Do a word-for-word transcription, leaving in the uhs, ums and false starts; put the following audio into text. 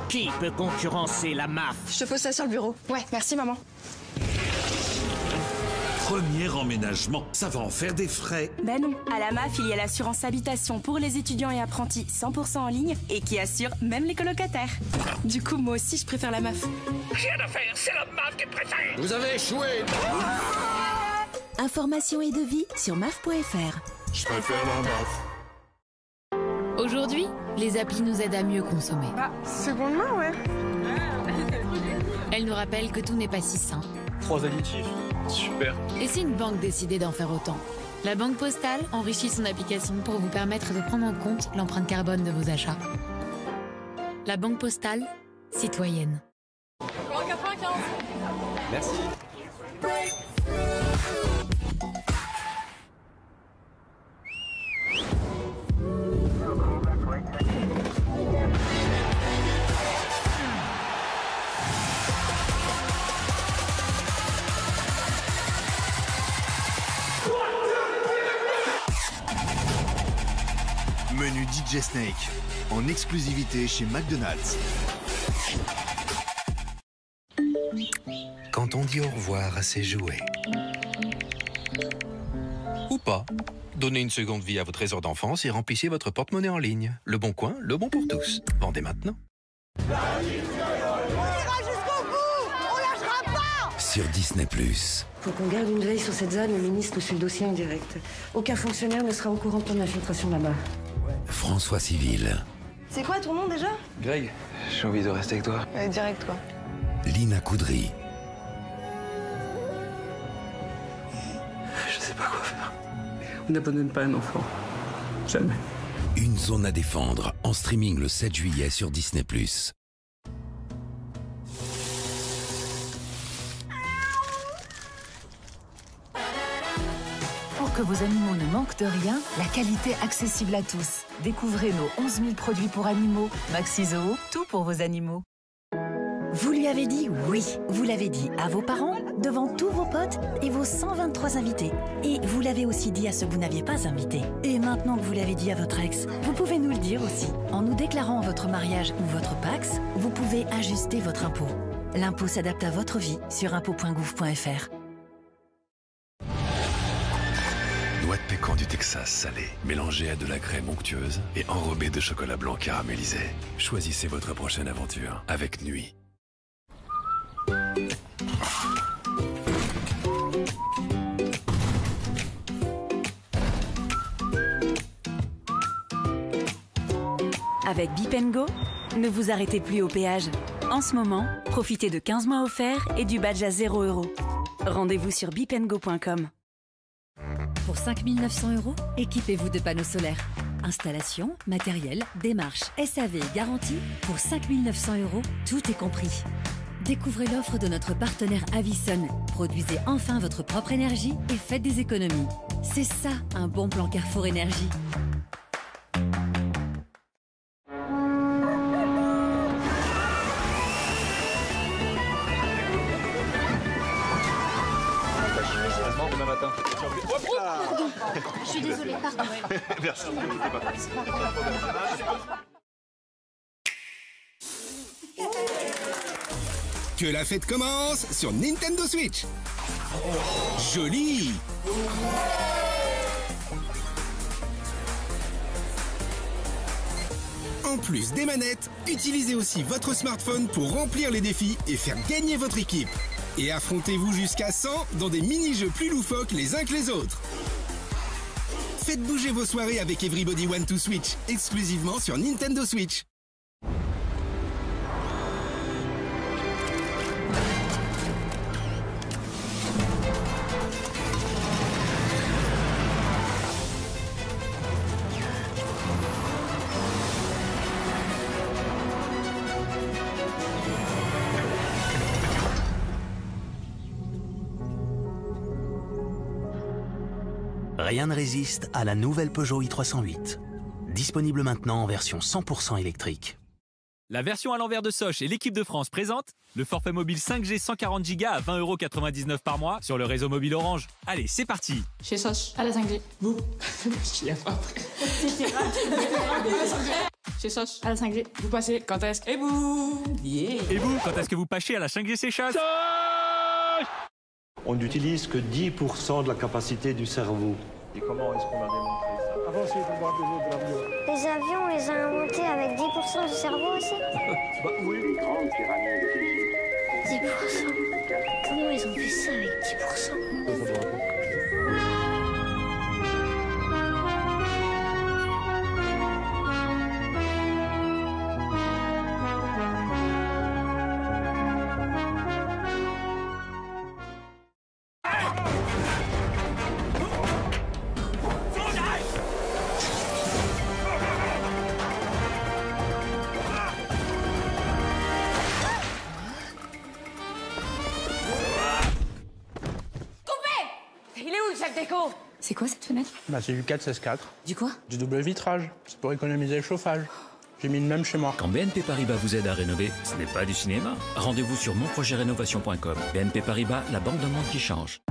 Qui peut concurrencer la M A F? Je te pose ça sur le bureau. Ouais, merci maman. Premier emménagement, ça va en faire des frais. Ben non, à la M A F, il y a l'assurance habitation pour les étudiants et apprentis cent pour cent en ligne et qui assure même les colocataires. Du coup, moi aussi, je préfère la M A F. Rien à faire, c'est la M A F qui préfère. Vous avez échoué. Informations et devis sur M A F point F R. Je préfère la M A F. Aujourd'hui, les applis nous aident à mieux consommer. Bah, seconde main, ouais. Elles nous rappellent que tout n'est pas si sain. Trois additifs, super. Et si une banque décidait d'en faire autant? La Banque Postale enrichit son application pour vous permettre de prendre en compte l'empreinte carbone de vos achats. La Banque Postale, citoyenne. quatre-vingt-quinze. Merci. Menu D J Snake, en exclusivité chez McDonald's. Quand on dit au revoir à ses jouets. Ou pas. Donnez une seconde vie à vos trésors d'enfance et remplissez votre porte-monnaie en ligne. Le Bon Coin, le bon pour tous. Vendez maintenant. On ira jusqu'au bout! On lâchera pas! Sur Disney plus. Faut qu'on garde une veille sur cette zone, le ministre nous suit le dossier en direct. Aucun fonctionnaire ne sera au courant de ton infiltration là-bas. François Civil. C'est quoi ton nom déjà? Greg, j'ai envie de rester avec toi. Euh, direct quoi. Lina Coudry. Je sais pas quoi faire. On n'abandonne pas un enfant. Jamais. Une zone à défendre, en streaming le sept juillet sur Disney plus. Pour que vos animaux ne manquent de rien, la qualité accessible à tous. Découvrez nos onze mille produits pour animaux. Maxi Zoo, tout pour vos animaux. Vous lui avez dit oui. Vous l'avez dit à vos parents, devant tous vos potes et vos cent vingt-trois invités. Et vous l'avez aussi dit à ceux que vous n'aviez pas invités. Et maintenant que vous l'avez dit à votre ex, vous pouvez nous le dire aussi. En nous déclarant votre mariage ou votre Pacs, vous pouvez ajuster votre impôt. L'impôt s'adapte à votre vie sur impôt point gouv point F R. Noix de pécan du Texas salée, mélangée à de la crème onctueuse et enrobée de chocolat blanc caramélisé. Choisissez votre prochaine aventure avec Nuit. Avec Bip and Go, ne vous arrêtez plus au péage. En ce moment, profitez de quinze mois offerts et du badge à zéro euro. Rendez-vous sur bip and go point com. Pour cinq mille neuf cents euros, équipez-vous de panneaux solaires. Installation, matériel, démarche, S A V et garantie. Pour cinq mille neuf cents euros, tout est compris. Découvrez l'offre de notre partenaire Avison. Produisez enfin votre propre énergie et faites des économies. C'est ça, un bon plan Carrefour Énergie. Demain matin. Pardon. Je suis désolée, pardon. Merci. Que la fête commence sur Nintendo Switch. Joli. En plus des manettes, utilisez aussi votre smartphone pour remplir les défis et faire gagner votre équipe. Et affrontez-vous jusqu'à cent dans des mini-jeux plus loufoques les uns que les autres. Faites bouger vos soirées avec Everybody Want to Switch, exclusivement sur Nintendo Switch. Rien ne résiste à la nouvelle Peugeot i trois cent huit. Disponible maintenant en version cent pour cent électrique. La version à l'envers de Soch et l'équipe de France présente le forfait mobile cinq G cent quarante giga à vingt euros quatre-vingt-dix-neuf par mois sur le réseau mobile Orange. Allez, c'est parti. Chez Soch, à la cinq G. Vous J'y ai pas après. Chez Soch, à la cinq G. Vous passez quand est-ce que... Et vous yeah. Et vous, quand est-ce que vous pâchez à la cinq G Seychelles? On n'utilise que dix pour cent de la capacité du cerveau. Et comment est-ce qu'on a démontré ça? Avancez pour voir des autres avions. Les avions, on les a inventés avec dix pour cent du cerveau aussi. Bah oui. Les grandes pyramides d'Égypte. dix pour cent. Comment ils ont fait ça avec dix pour cent? C'est quoi cette fenêtre? Bah c'est du quatre seize quatre. Du quoi? Du double vitrage. C'est pour économiser le chauffage. J'ai mis le même chez moi. Quand B N P Paribas vous aide à rénover, ce n'est pas du cinéma. Rendez-vous sur mon projet rénovation point com. B N P Paribas, la banque d'un monde qui change.